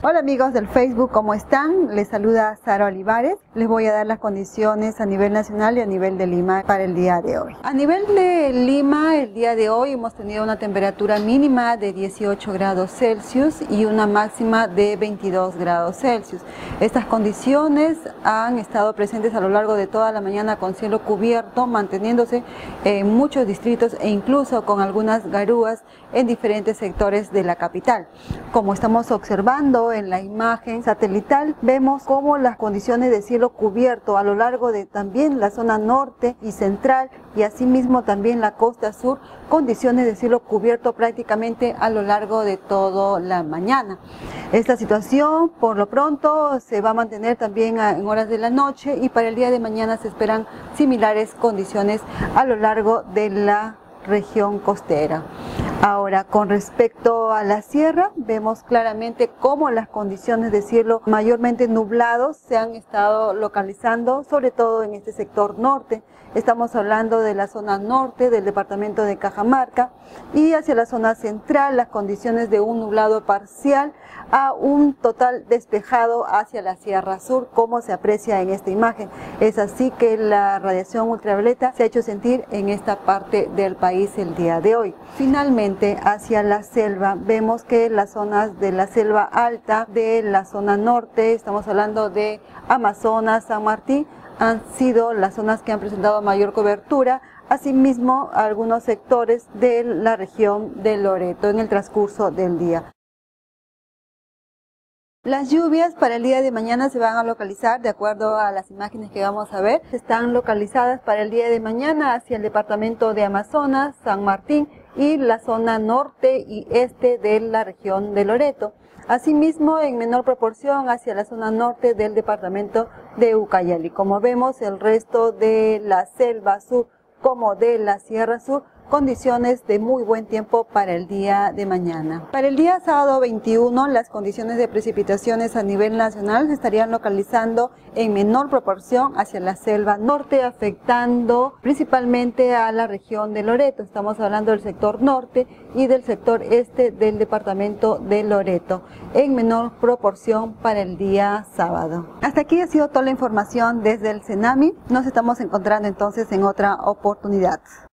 Hola amigos del Facebook, ¿cómo están? Les saluda Sara Olivares. Les voy a dar las condiciones a nivel nacional y a nivel de Lima para el día de hoy. A nivel de Lima, el día de hoy hemos tenido una temperatura mínima de 18 grados Celsius y una máxima de 22 grados Celsius. Estas condiciones han estado presentes a lo largo de toda la mañana con cielo cubierto, manteniéndose en muchos distritos e incluso con algunas garúas en diferentes sectores de la capital. Como estamos observando en la imagen satelital, vemos cómo las condiciones de cielo cubierto a lo largo de también la zona norte y central y asimismo también la costa sur, condiciones de cielo cubierto prácticamente a lo largo de toda la mañana. Esta situación por lo pronto se va a mantener también en horas de la noche y para el día de mañana se esperan similares condiciones a lo largo de la región costera. Ahora, con respecto a la sierra, vemos claramente cómo las condiciones de cielo mayormente nublados se han estado localizando, sobre todo en este sector norte. Estamos hablando de la zona norte del departamento de Cajamarca y hacia la zona central las condiciones de un nublado parcial a un total despejado hacia la Sierra Sur, como se aprecia en esta imagen. Es así que la radiación ultravioleta se ha hecho sentir en esta parte del país el día de hoy. Finalmente, hacia la selva, vemos que las zonas de la selva alta, de la zona norte, estamos hablando de Amazonas, San Martín, han sido las zonas que han presentado mayor cobertura, asimismo algunos sectores de la región de Loreto en el transcurso del día. Las lluvias para el día de mañana se van a localizar de acuerdo a las imágenes que vamos a ver. Están localizadas para el día de mañana hacia el departamento de Amazonas, San Martín y la zona norte y este de la región de Loreto. Asimismo, en menor proporción hacia la zona norte del departamento de Ucayali. Como vemos, el resto de la selva sur como de la Sierra Sur, condiciones de muy buen tiempo para el día de mañana. Para el día sábado 21, las condiciones de precipitaciones a nivel nacional se estarían localizando en menor proporción hacia la selva norte, afectando principalmente a la región de Loreto. Estamos hablando del sector norte y del sector este del departamento de Loreto, en menor proporción para el día sábado. Hasta aquí ha sido toda la información desde el CENAMI. Nos estamos encontrando entonces en otra oportunidad.